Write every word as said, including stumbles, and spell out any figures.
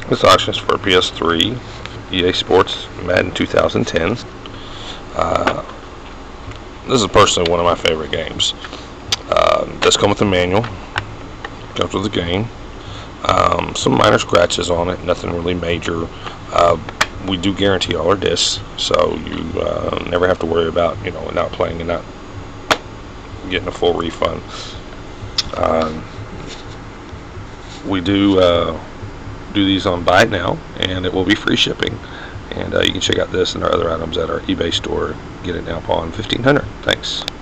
This auction is for P S three, E A Sports, Madden two thousand ten. Uh, this is personally one of my favorite games. Uh, does come with a manual, comes with the game. Um, some minor scratches on it, nothing really major. Uh, we do guarantee all our discs, so you uh, never have to worry about you know not playing and not getting a full refund. Um, we do uh, do these on Buy It Now, and it will be free shipping. And uh, you can check out this and our other items at our eBay store. Get it now upon fifteen hundred. Thanks.